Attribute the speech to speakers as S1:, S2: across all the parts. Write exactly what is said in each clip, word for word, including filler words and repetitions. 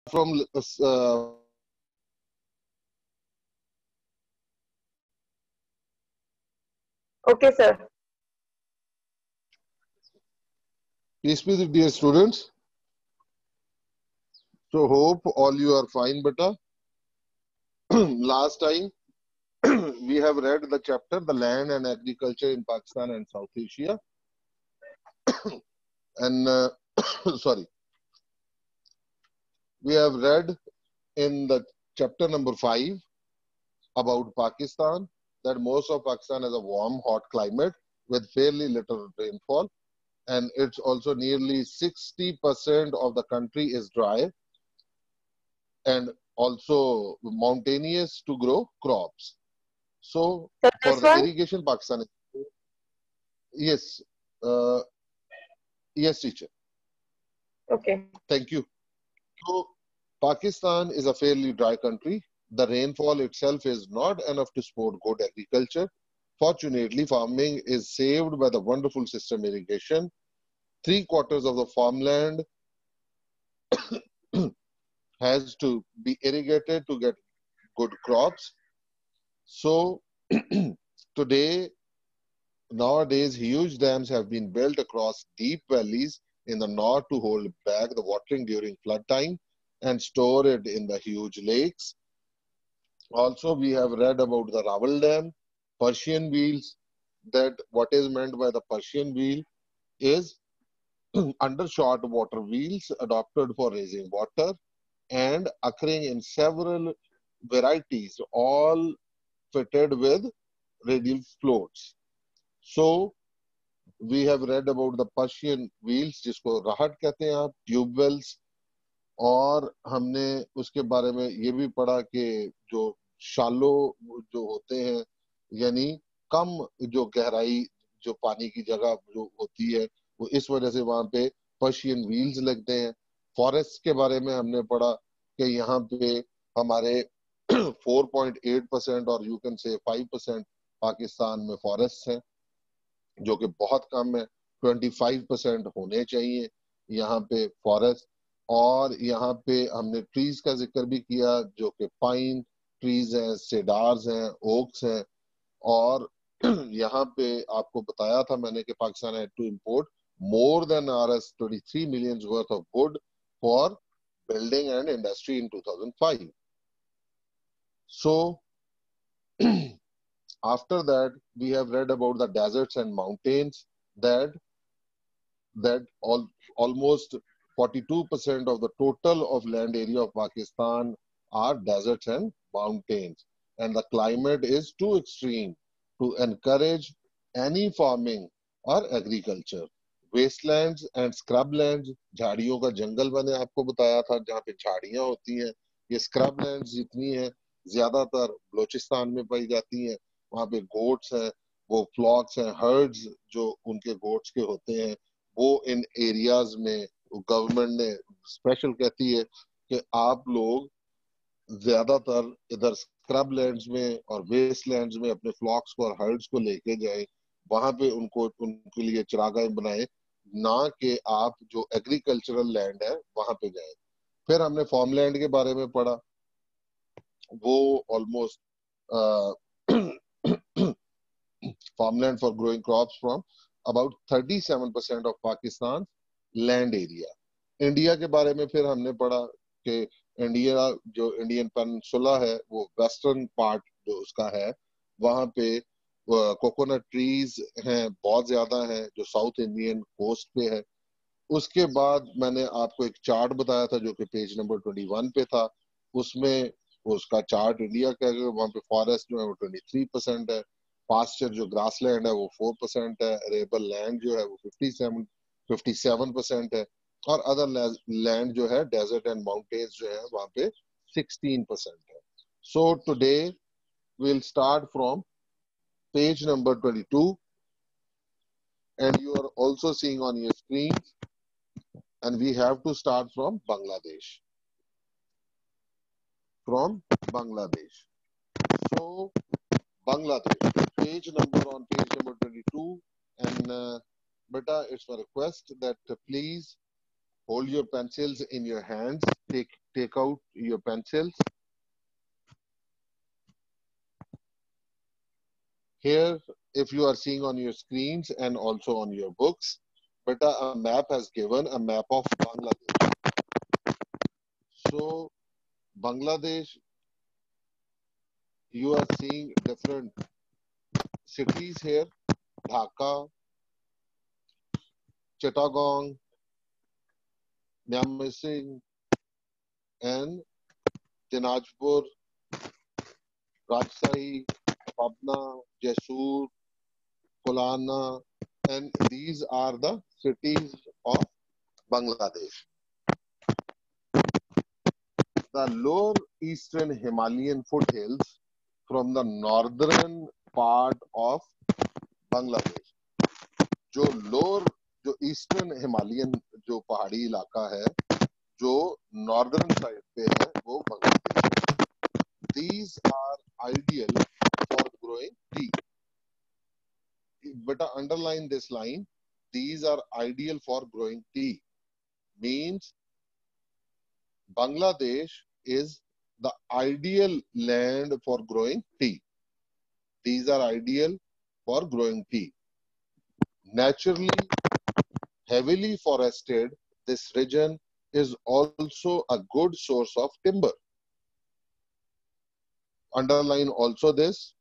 S1: from uh,
S2: Okay, sir.
S1: peace be with dear students. So hope all you are fine, beta. Last time we have read the chapter the land and agriculture in Pakistan and South Asia, and uh, sorry, we have read in the chapter number five about Pakistan that most of Pakistan has a warm, hot climate with fairly little rainfall, and it's also nearly sixty percent of the country is dry and also mountainous to grow crops. So
S2: Sir,
S1: for
S2: this
S1: the
S2: one?
S1: irrigation, Pakistan, yes, uh, yes, teacher.
S2: Okay.
S1: Thank you. So Pakistan is a fairly dry country. The rainfall itself is not enough to support good agriculture. Fortunately, farming is saved by the wonderful system irrigation. Three quarters of the farmland has to be irrigated to get good crops. So today, nowadays, huge dams have been built across deep valleys in the north to hold back the watering during flood time and store it in the huge lakes. Also, we have read about the Rawal Dam, Persian wheels, that what is meant by the Persian wheel is undershot water wheels adopted for raising water and occurring in several varieties, all fitted with radial floats. So, we have read about the Persian wheels जिसको राहट कहते हैं आप tube wells और हमने उसके बारे में ये भी पढ़ा कि जो शालो जो होते हैं यानी कम जो गहराई जो पानी की जगह जो होती है वो इस वजह से वहां पे पर्शियन व्हील्स लगते हैं फॉरेस्ट के बारे में हमने पढ़ा कि यहाँ पे हमारे फोर पॉइंट एट परसेंट और you can say five percent Pakistan में फॉरेस्ट हैं जो कि बहुत कम है ट्वेंटी फाइव परसेंट होने चाहिए यहाँ पे फॉरेस्ट और यहाँ पे हमने ट्रीज का जिक्र भी किया जो कि पाइन ट्रीज हैं सेडार्स हैं ओक्स हैं और यहाँ पे आपको बताया था मैंने कि Pakistan had to import more than R S twenty three million worth of wood for building and industry in two thousand five so after that we have read about the deserts and mountains that that all, almost forty-two percent of the total of land area of Pakistan are deserts and mountains and the climate is too extreme to encourage any farming or agriculture wastelands and scrublands झाड़ियों का जंगल मैंने आपको बताया था जहाँ पे झाड़ियां होती हैं ये scrublands जितनी हैं ज्यादातर बलोचिस्तान में पाई जाती हैं वहां पे गोट्स हैं वो फ्लॉक्स हैं हर्ड्स जो उनके गोट्स के होते हैं वो इन एरियाज में गवर्नमेंट ने स्पेशल कहती है कि आप लोग ज्यादातर इधर स्क्रब लैंड्स में और वेस्ट लैंड्स में अपने फ्लॉक्स को और हर्ड्स को लेके जाए वहां पे उनको उनके लिए चरागाहें बनाए ना कि आप जो एग्रीकल्चरल लैंड है वहां पे जाए फिर हमने फार्म लैंड के बारे में पढ़ा वो almost farmland for growing crops from about thirty-seven percent of Pakistan land area. India के बारे में फिर हमने पढ़ा कि इंडिया जो इंडियन पेनिनसुला है वो वेस्टर्न पार्ट जो उसका है वहां पे कोकोनट ट्रीज हैं बहुत ज्यादा हैं जो साउथ इंडियन कोस्ट पे है उसके बाद मैंने आपको एक चार्ट बताया था जो कि पेज नंबर ट्वेंटी वन पे था उसमें उसका चार्ट इंडिया का वहां पे फॉरेस्ट जो है वो ट्वेंटी थ्री परसेंट है पास्चर जो ग्रास लैंड है वो फोर परसेंट है रेबल लैंड जो है वो fifty seven fifty seven percent है और अदर लैंड जो है डेजर्ट एंड माउंटेन्स जो है वहां पे सिक्सटीन परसेंट है so today we'll start from page number twenty-two and you are also seeing on your screen and we have to start from Bangladesh from Bangladesh so Bangladesh page number on page number twenty-two and uh, beta it's a request that uh, please hold your pencils in your hands take take out your pencils. Here, if you are seeing on your screens and also on your books, but a map has given a map of Bangladesh. So Bangladesh, you are seeing different cities here: Dhaka, Chittagong, Mymensingh, and Dinajpur, Rajshahi, Pabna, Jessore, Kolana, and these are the cities of Bangladesh. The lower eastern Himalayan foothills from the northern part of Bangladesh. जो lower जो eastern Himalayan जो पहाड़ी इलाका है जो northern side पे है वो Bangladesh. These are ideal for growing tea. But underline this line. These are ideal for growing tea. Means Bangladesh is the ideal land for growing tea. These are ideal for growing tea. Naturally heavily forested, this region is also a good source of timber. Underline also this.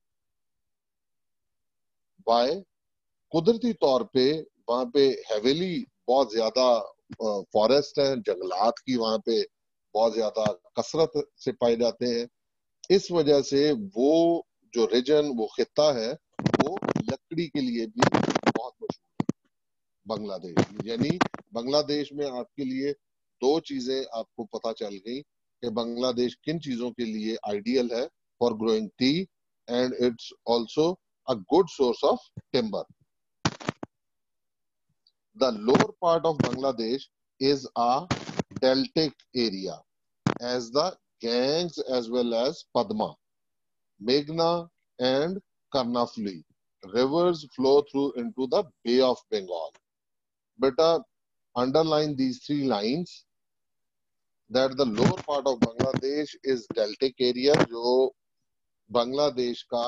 S1: Why? कुदरती तौर पे वहां पे heavily बहुत ज्यादा forest है, जंगलात की वहां पे बहुत ज्यादा कसरत से पाए जाते हैं. इस वजह से वो जो रीजन वो खिता है वो लकड़ी के लिए भी बहुत मशहूर है. बांग्लादेश यानी बांग्लादेश में आपके लिए दो चीजें आपको पता चल गई कि बांग्लादेश किन चीजों के लिए आइडियल है for growing tea, and it's also a good source of timber. The lower part of Bangladesh is a deltic area, as the Ganges as well as Padma, Meghna and Karnafuli rivers flow through into the Bay of Bengal. Beta, underline these three lines that the lower part of Bangladesh is deltic area, जो बांग्लादेश का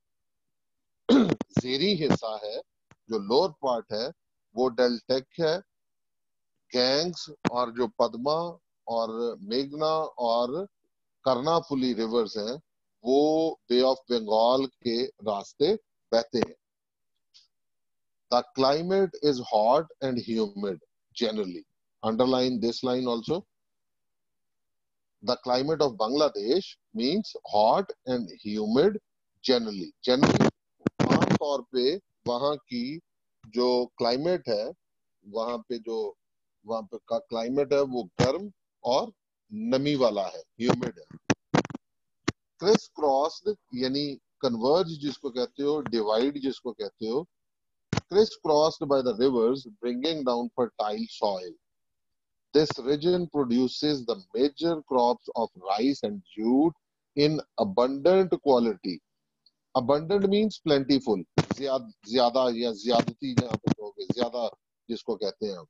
S1: ज़ेरी हिस्सा है, जो lower part है वो डेल्टेक है. Gangs और जो पद्मा और मेघना और कर्नाफुली रिवर्स हैं वो बे ऑफ बंगाल के रास्ते बहते हैं. The climate is hot and humid generally. Underline this line also. The climate of Bangladesh means hot and humid generally. Generally, आम तौर पे वहाँ की जो क्लाइमेट है, वहाँ पे जो वहाँ पे का क्लाइमेट है वो गर्म और नमी वाला है, ह्यूमिड है. क्रिस क्रॉस्ड यानी कन्वर्ज जिसको कहते हो, डिवाइड जिसको कहते हो, crisscrossed by the rivers bringing down fertile soil. This region produces the major crops of rice and jute in abundant quality. Abundant means plentiful. ज्यादा या ज्यादती जहाँ पे कहोगे, ज्यादा जिसको कहते हैं हम,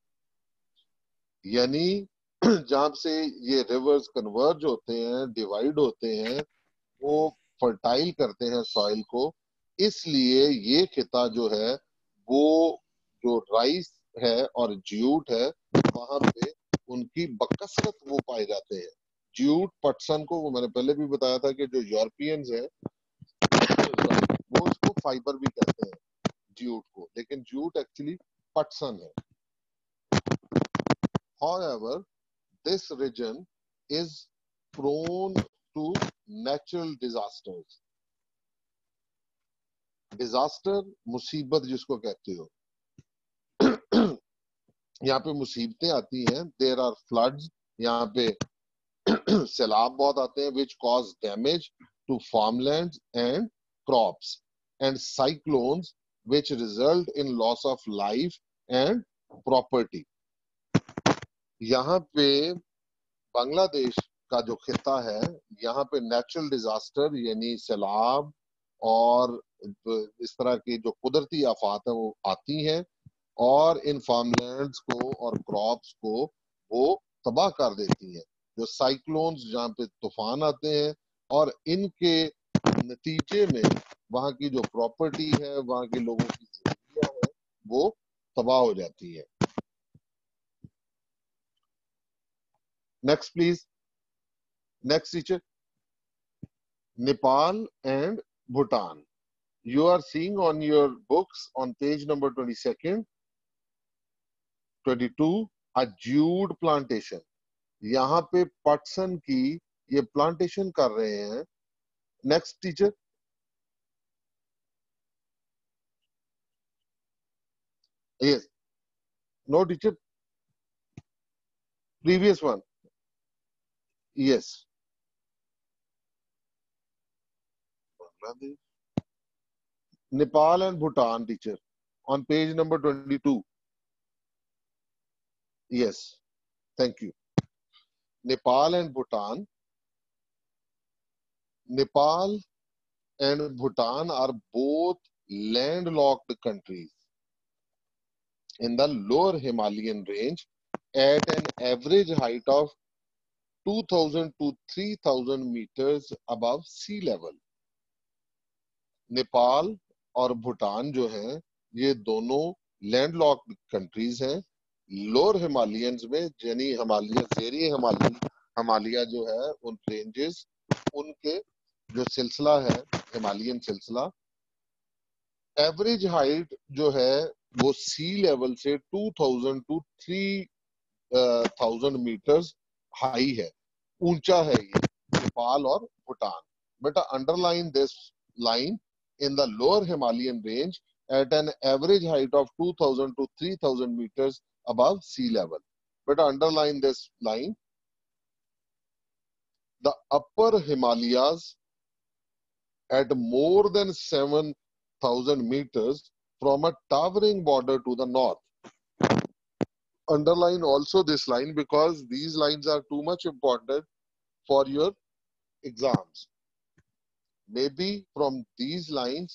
S1: यानी जहाँ से ये रिवर्स कन्वर्ज होते हैं, डिवाइड होते हैं, वो फर्टाइल करते हैं सॉइल को. इसलिए ये खिता जो है वो जो राइस है और ज्यूट है वहां पे उनकी बकसरत वो पाए जाते हैं. ज्यूट पटसन को, वो मैंने पहले भी बताया था कि जो यूरोपियंस हैं वो उसको फाइबर भी कहते हैं ज्यूट को, लेकिन ज्यूट एक्चुअली पटसन है. However, this region is prone to natural disasters. Disaster मुसीबत जिसको कहते हो, यहाँ पे मुसीबतें आती हैं. देयर आर फ्लड्स, यहाँ पे सैलाब बहुत आते हैं, which cause damage to farmlands and crops, and cyclones which result in loss of life and property. यहाँ पे बांग्लादेश का जो खिता है, यहाँ पे नेचुरल डिजास्टर यानी सैलाब और इस तरह की जो कुदरती आफात है वो आती हैं और इन फार्मलैंड्स को और क्रॉप्स को वो तबाह कर देती हैं, जो साइक्लोन्स जहाँ पे तूफान आते हैं और इनके नतीजे में वहां की जो प्रॉपर्टी है, वहां के लोगों की जिंदगियां हैं, वो तबाह हो जाती है। Next please, next teacher. Nepal and Bhutan, you are seeing on your books on page number twenty-second, twenty-two, a jute plantation। यहाँ पे पटसन की ये प्लांटेशन कर रहे हैं। Next teacher. Yes, no teacher, previous one. Yes, Nepal and Bhutan teacher on page number twenty-two. Yes, thank you. Nepal and Bhutan. Nepal and Bhutan are both landlocked countries in the lower Himalayan range at an average height of two thousand to three thousand meters above sea level. Nepal और भूटान जो हैं, ये दोनों landlocked countries हैं lower Himalayans में, यानी Himalaya Jerry Himalaya Himalaya जो है उन रेंजेस, उनके जो सिलसिला है हिमालयन सिलसिला, एवरेज हाइट जो है वो सी लेवल से two thousand to three thousand metres high है, ऊंचा है ये नेपाल और भूटान। बेटा underline this line in the lower Himalayan range at an average height of two thousand to three thousand meters above sea level. But underline this line. The upper Himalayas at more than seven thousand meters from a towering border to the north. Underline also this line because these lines are too much important for your exams. Maybe from these lines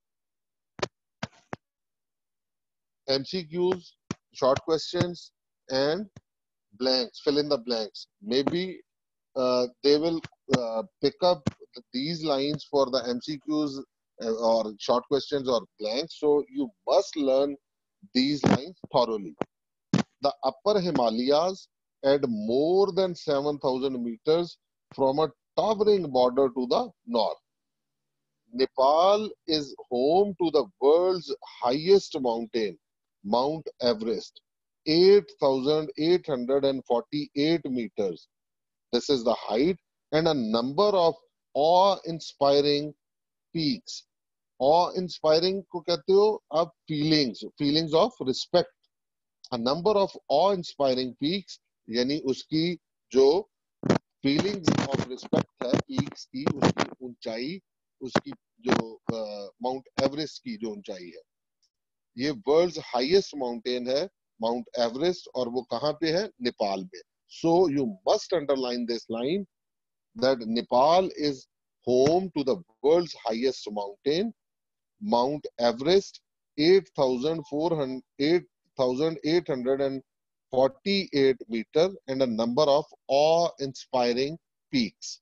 S1: M C Qs, short questions, and blanks, fill in the blanks. Maybe uh, they will uh, pick up these lines for the M C Qs uh, or short questions or blanks. So you must learn these lines thoroughly. The upper Himalayas at more than seven thousand meters from a towering border to the north. Nepal is home to the world's highest mountain, Mount Everest, eight thousand eight hundred forty-eight meters. This is the height, and a number of awe-inspiring peaks. Awe-inspiring को कहते हो आप feelings, feelings of respect. A number of awe-inspiring peaks, यानी उसकी जो feelings of respect है peaks की, उसकी ऊंचाई, उसकी जो माउंट एवरेस्ट की जो ऊंचाई है, ये वर्ल्ड्स हाईएस्ट माउंटेन है माउंट एवरेस्ट, और वो कहाँ पे है? नेपाल में। So you must underline this line that Nepal is home to the world's highest mountain Mount Everest, eight thousand eight hundred forty-eight meter, and a number of awe-inspiring peaks.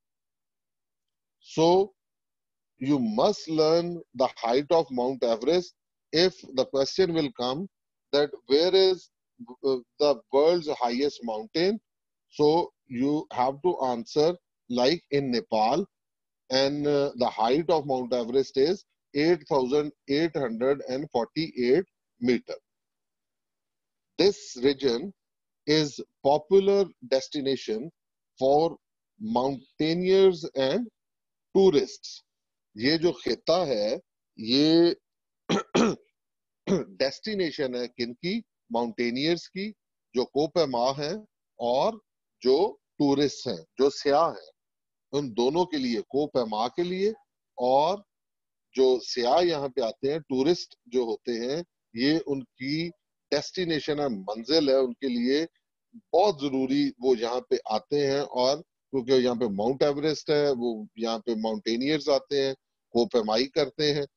S1: So you must learn the height of Mount Everest. If the question will come that where is the world's highest mountain, so you have to answer like in Nepal, and uh, the height of Mount Everest is eight thousand eight hundred forty-eight meter. This region is popular destination for mountaineers and tourists. ये जो खिता है ये destination है किनकी? Mountaineers की, जो कोपैमा हैं, और जो टूरिस्ट हैं, जो सियाह हैं, उन दोनों के लिए, कोपैमा के लिए और जो सियाह यहाँ पे आते हैं, टूरिस्ट जो होते हैं, ये उनकी डेस्टिनेशन है, मंजिल है, उनके लिए बहुत जरूरी वो यहाँ पे आते हैं। और क्योंकि यहाँ पे माउंट एवरेस्ट है, वो यहाँ पे माउंटेनियर्स आते हैं, कोपैमाई करते हैं।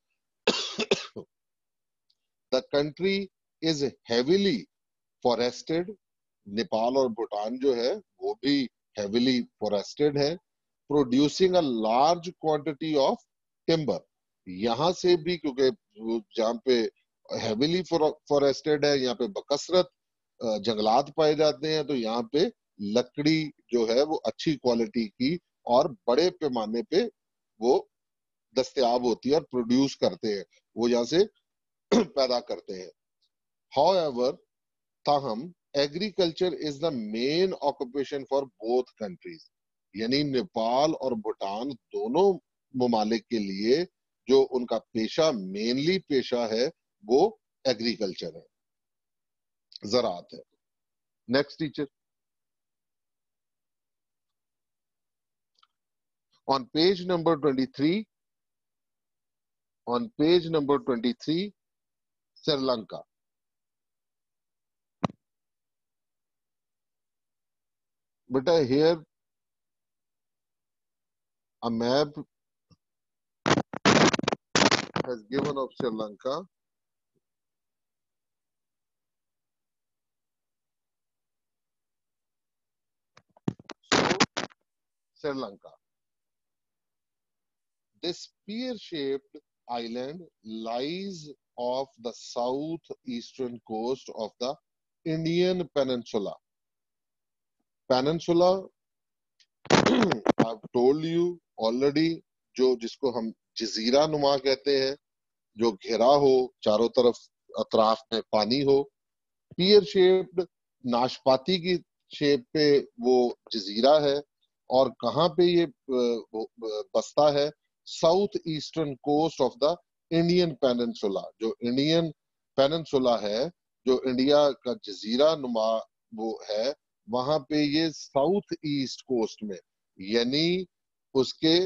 S1: The country is heavily forested Nepal और भूटान जो है वो भी हेविली फॉरेस्टेड है, producing a large quantity of timber. यहाँ से भी, क्योंकि जहाँ पे हेविली फॉरेस्टेड है, यहाँ पे बकसरत जंगलात पाए जाते हैं, तो यहाँ पे लकड़ी जो है वो अच्छी क्वालिटी की और बड़े पैमाने पे वो दस्तयाब होती है और प्रोड्यूस करते हैं, वो यहाँ से पैदा करते हैं। However, ताहम agriculture is the main occupation for both countries, यानी नेपाल और भूटान दोनों ममालिक के लिए जो उनका पेशा, मेनली पेशा है, वो एग्रीकल्चर है, ज़राअत है। Next teacher, on page number twenty three, on page number twenty three, Sri Lanka. बेटा here a map has given of Sri Lanka. So, Sri Lanka. This spear-shaped island lies off the southeastern coast of the Indian Peninsula. Peninsula, I've told you already, जो जिसको हम जजीरा नुमा कहते हैं, जो घेरा हो, चारों तरफ अतराफ में पानी हो, पियर शेप्ड, नाशपाती की शेप पे वो जजीरा है। और कहाँ पे ये बसता है? South eastern coast of the Indian peninsula. जो इंडियन पेनिनसुला है, जो इंडिया का जजीरा नुमा वो है, वहां पे ये साउथ ईस्ट कोस्ट में, यानी उसके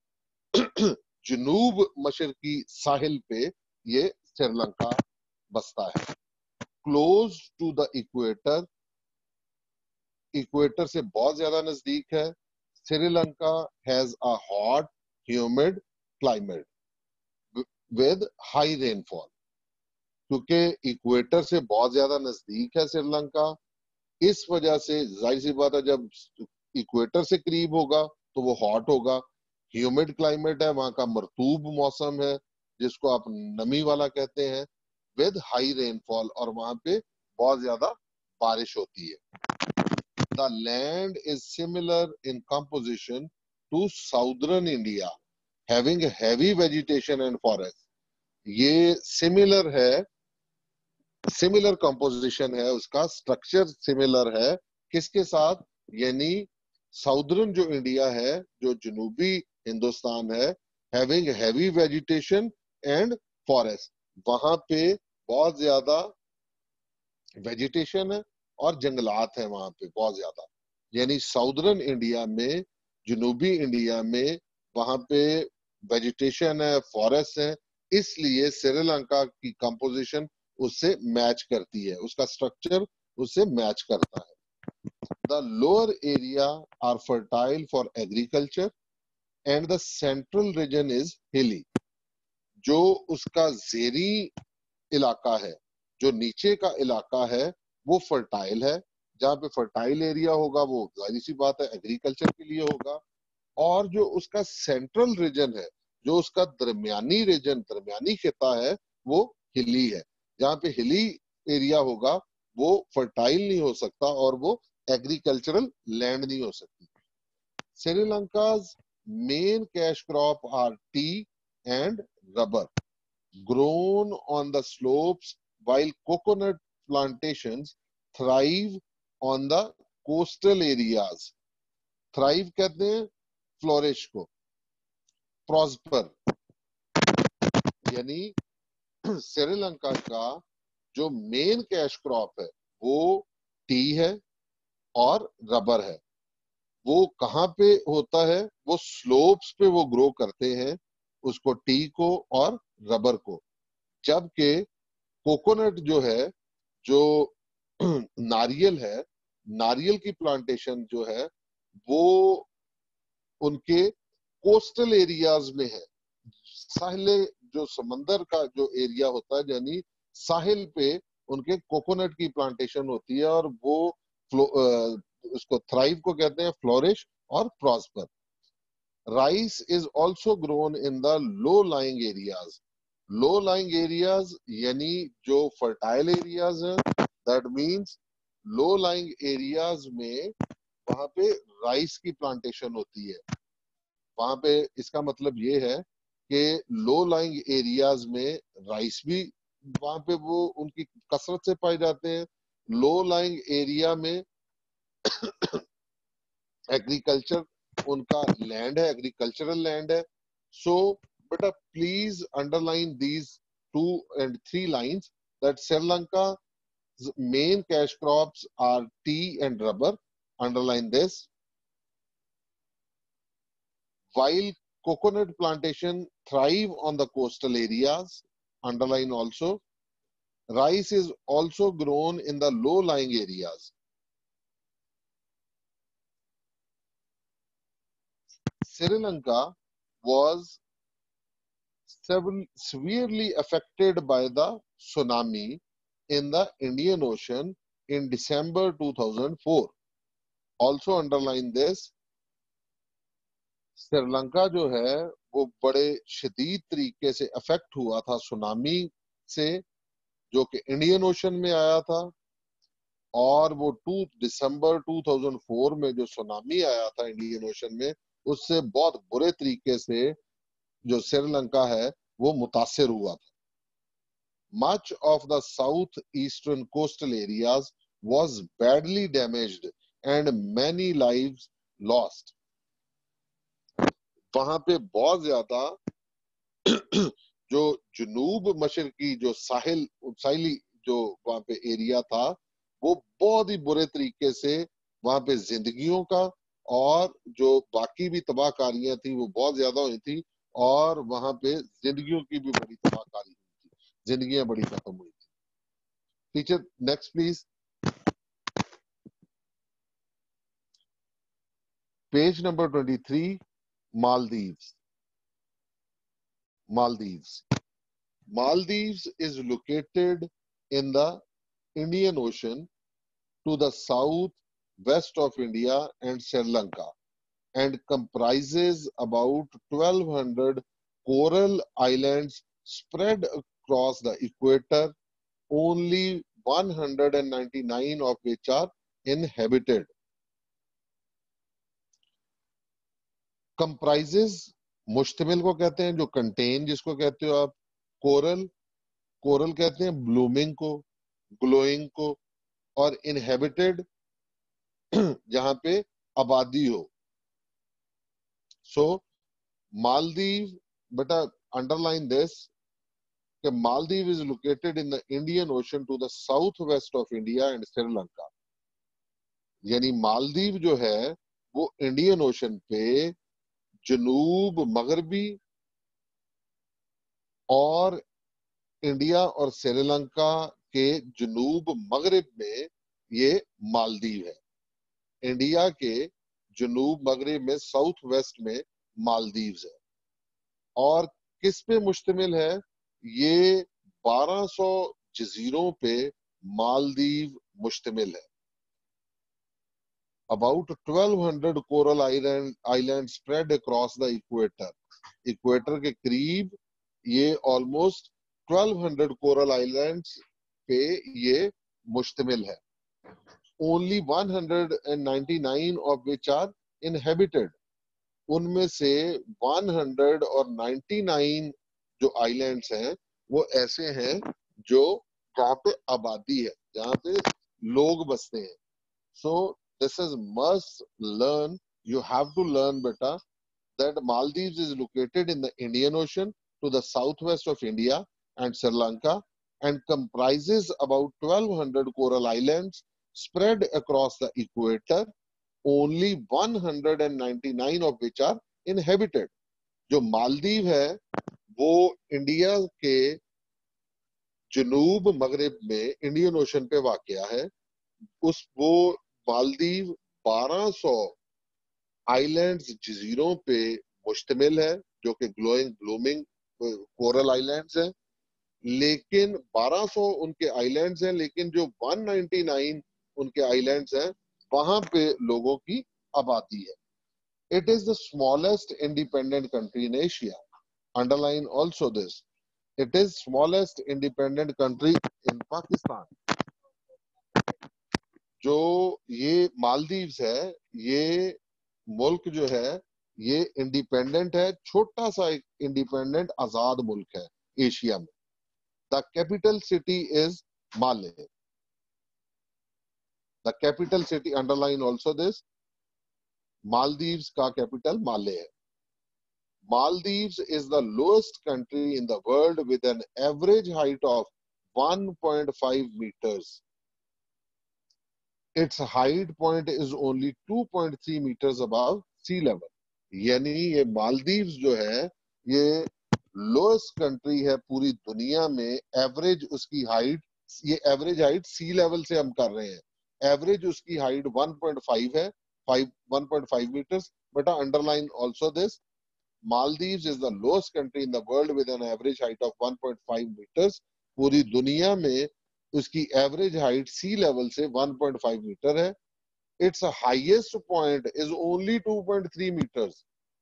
S1: जनूब मशरकी साहिल पे ये श्रीलंका बसता है। Close to the equator, equator से बहुत ज्यादा नजदीक है। Sri Lanka has a hot humid climate with high rainfall. क्योंकि इक्वेटर से बहुत ज्यादा नजदीक है श्रीलंका, इस वजह से जाहिर सी बात है, जब इक्वेटर से करीब होगा तो वो हॉट होगा, ह्यूमिड क्लाइमेट है, वहां का मरतूब मौसम है जिसको आप नमी वाला कहते हैं, विद हाई रेनफॉल, और वहां पे बहुत ज्यादा बारिश होती है। The land is similar in composition to southern India, having heavy vegetation and forest. ये सिमिलर है, सिमिलर कंपोजिशन है, उसका स्ट्रक्चर सिमिलर है, किसके साथ? यानी साउदर्न जो इंडिया है, जो जनूबी हिंदुस्तान है, having heavy vegetation and forest, वहां पे बहुत ज्यादा वेजिटेशन है और जंगलात है वहां पे बहुत ज्यादा। यानी साउदर्न इंडिया में, जनूबी इंडिया में, वहां पे वेजिटेशन है, फॉरेस्ट है, इसलिए श्रीलंका की कंपोजिशन उससे मैच करती है, उसका स्ट्रक्चर उससे मैच करता है। The lower area are fertile for agriculture and the central region is hilly. जो उसका जेरी इलाका है, जो नीचे का इलाका है, वो फर्टाइल है। जहां पे फर्टाइल एरिया होगा वो जाहिर सी बात है एग्रीकल्चर के लिए होगा। और जो उसका सेंट्रल रीजन है, जो उसका दरमियानी रीजन, दरमियानी खिता है, वो हिली है। जहां पे हिली एरिया होगा वो फर्टाइल नहीं हो सकता और वो एग्रीकल्चरल लैंड नहीं हो सकती। श्रीलंका's main cash crop are tea and rubber, grown on the slopes, while coconut plantations thrive on the coastal areas. Thrive कहते हैं फ्लोरिश को, प्रॉस्पर, यानी श्रीलंका का जो मेन कैश क्रॉप है वो टी है और रबर है। वो कहाँ पे होता है? वो स्लोप्स पे वो ग्रो करते हैं उसको, टी को और रबर को। जबकि कोकोनट जो है, जो नारियल है, नारियल की प्लांटेशन जो है वो उनके कोस्टल एरियाज में है। साहिल, जो समंदर का जो एरिया होता है, यानी साहिल पे उनके कोकोनट की प्लांटेशन होती है और वो उसको थ्राइव को कहते हैं फ्लोरिश और prosper. Rice is also grown in the low lying areas. Low lying areas यानी जो फर्टाइल एरियाज हैं, that means low lying areas में वहां पे राइस की प्लांटेशन होती है. वहां पे इसका मतलब ये है कि लो लाइंग एरियाज में राइस भी वहां पे वो उनकी कसरत से पाए जाते हैं. लो लाइंग एरिया में एग्रीकल्चर उनका लैंड है, एग्रीकल्चरल लैंड है. सो बेटा please underline these two and three lines that Sri Lanka main cash crops are tea and rubber. Underline this. While coconut plantation thrive on the coastal areas. Underline also. Rice is also grown in the low-lying areas. Sri Lanka was severely affected by the tsunami in the Indian Ocean in December two thousand four. Also underline this. Sri Lanka जो है वो बड़े शदीद तरीके से affect हुआ था tsunami से, जो कि इंडियन ओशन में आया था. और वो two December two thousand four में जो सुनामी आया था इंडियन ओशन में, उससे बहुत बुरे तरीके से जो श्रीलंका है वो मुतासिर हुआ था. Much of the south eastern coastal areas was badly damaged and many lives lost. वहां पे बहुत ज्यादा जो जनूब मशरकी जो साहिल साहिली जो वहां पे एरिया था, वो बहुत ही बुरे तरीके से वहां पे जिंदगियों का और जो बाकी भी तबाहकारियां थी वो बहुत ज्यादा हुई थी. और वहां पे जिंदगियों की भी बड़ी तबाहकारी हुई थी, जिंदगियां बड़ी खत्म हुई थी. Teacher next please. Page number twenty three. Maldives. Maldives. Maldives is located in the Indian Ocean to the south west of India and Sri Lanka and comprises about twelve hundred coral islands spread across the equator, only one hundred ninety-nine of which are inhabited. Comprises मुश्तमिल को कहते हैं, जो contain जिसको कहते हो आप. Coral, coral कहते हैं ब्लूमिंग को, ग्लोइंग को. और इनहेबिटेड जहां पे आबादी हो. सो मालदीव, बेटा अंडरलाइन दिस कि Maldives is located in the Indian Ocean to the south west of India and Sri Lanka. यानी मालदीव जो है वो इंडियन ओशन पे जनूब मगरबी और इंडिया और श्रीलंका के जनूब मगरिब में ये मालदीव है. इंडिया के जनूब मगरिब में साउथ वेस्ट में मालदीव्स है. और किस पे मुश्तमिल है? ये बारह सौ जजीरों पे मालदीव मुश्तमिल है. About twelve hundred coral island islands spread across the equator. इक्वेटर के करीब ये almost twelve hundred coral islands पे ये मुश्तमिल है. Only one hundred ninety-nine of which are inhabited. उनमें से one hundred ninety-nine जो आइलैंड्स हैं वो ऐसे हैं जो जहाँ पे आबादी है, जहाँ पे लोग बसते हैं. So this is must learn. You have to learn, beta, that Maldives is located in the Indian Ocean to the southwest of India and Sri Lanka and comprises about twelve hundred coral islands spread across the equator, only one hundred ninety-nine of which are inhabited. जो मालदीव है वो India के जनूब मगरिब में Indian ocean पे वाक़या है. उस वो मालदीव बारह सौ आइलैंड्स जजीरों पे मुश्तमिल है, जो कि ग्लोइंग ब्लूमिंग कोरल आइलैंड्स हैं. लेकिन बारह सौ उनके आइलैंड्स हैं, लेकिन जो एक सौ निन्यानवे उनके आइलैंड्स हैं वहां पे लोगों की आबादी है. It is the smallest independent country in Asia. Underline also this. It is smallest independent country in Pakistan. जो ये मालदीव्स है, ये मुल्क जो है, ये इंडिपेंडेंट है, छोटा सा एक इंडिपेंडेंट आजाद मुल्क है एशिया में. The capital city is Male. The capital city, underline also this, Maldives का कैपिटल माले है. Maldives is the lowest country in the world with an average height of one point five meters. Its height point is only two point three meters above sea level. यानी ये मालदीव्स जो है ये lowest country है पूरी दुनिया में. Average उसकी हाइट, ये एवरेज हाइट सी लेवल से हम कर रहे हैं, एवरेज उसकी हाइट one point five है, one point five meters. बेटा underline also this, Maldives is the lowest country in the world with an average height of one point five meters. पूरी दुनिया में उसकी एवरेज हाइट सी लेवल से one point five metre है. Its highest point is only two point three meters.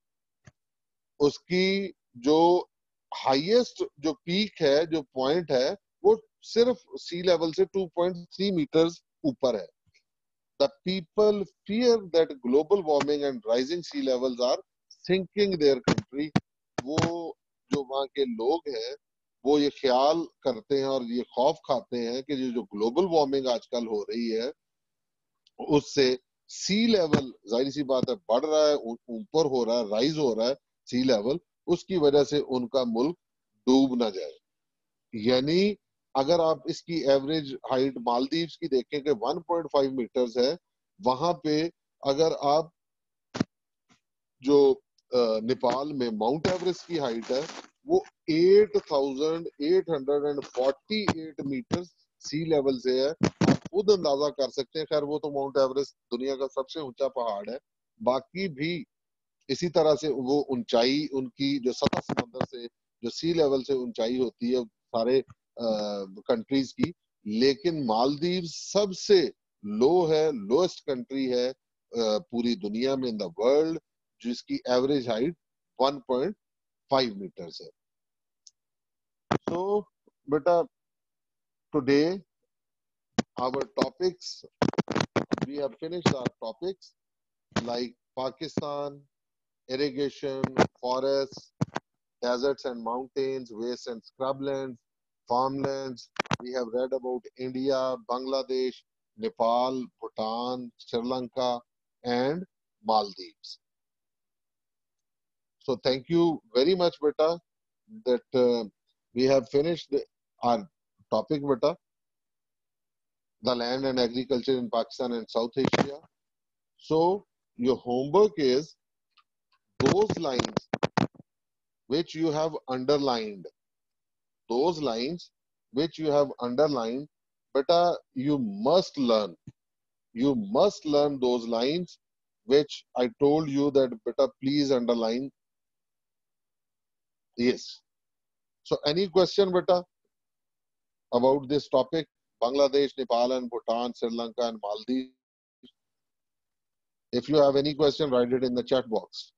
S1: उसकी जो highest जो peak है, जो पॉइंट है, वो सिर्फ सी लेवल से two point three meters ऊपर है. The people fear that global warming and rising sea levels are sinking their country. वो जो वहाँ के लोग हैं वो ये ख्याल करते हैं और ये खौफ खाते हैं कि जो ग्लोबल वार्मिंग आजकल हो रही है उससे सी लेवल, जाहिर सी बात है, बढ़ रहा है, ऊपर हो रहा है, राइज हो रहा है सी लेवल, उसकी वजह से उनका मुल्क डूब ना जाए. यानी अगर आप इसकी एवरेज हाइट मालदीव्स की देखें कि one point five मीटर्स है, वहां पे अगर आप जो नेपाल में माउंट एवरेस्ट की हाइट है वो eight thousand eight hundred forty-eight metre sea level से है. आप खुद अंदाजा कर सकते हैं. खैर वो तो माउंट एवरेस्ट दुनिया का सबसे ऊंचा पहाड़ है, बाकी भी इसी तरह से वो ऊंचाई उनकी जो सतह समंदर से जो सी लेवल से ऊंचाई होती है सारे कंट्रीज की, लेकिन मालदीव सबसे लो है, लोएस्ट कंट्री है uh, पूरी दुनिया में इन द वर्ल्ड, जिसकी average height one point five meters है. So beta, today our topics, we have finished our topics like Pakistan, irrigation, forests, deserts and mountains, wastes and scrublands, farmlands. We have read about India, Bangladesh, Nepal, Bhutan, Sri Lanka, and Maldives. So thank you very much, beta, that uh, we have finished the, our topic, beta, the land and agriculture in Pakistan and South Asia. So your homework is those lines which you have underlined, those lines which you have underlined, beta, you must learn. You must learn those lines which I told you that, beta, please underline. Yes. So any question, beta, about this topic, Bangladesh, Nepal and Bhutan, Sri Lanka and Maldives? If you have any question, write it in the chat box.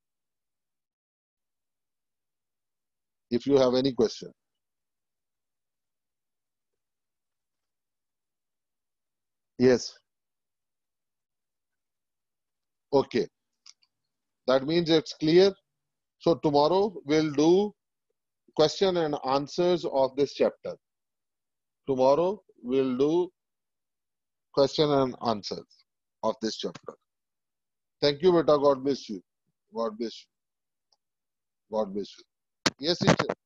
S1: If you have any question. Yes. Okay. That means it's clear. So tomorrow we'll do question and answers of this chapter. Tomorrow we'll do question and answers of this chapter. Thank you, beta. God bless you. God bless you. God bless you. Yes, teacher.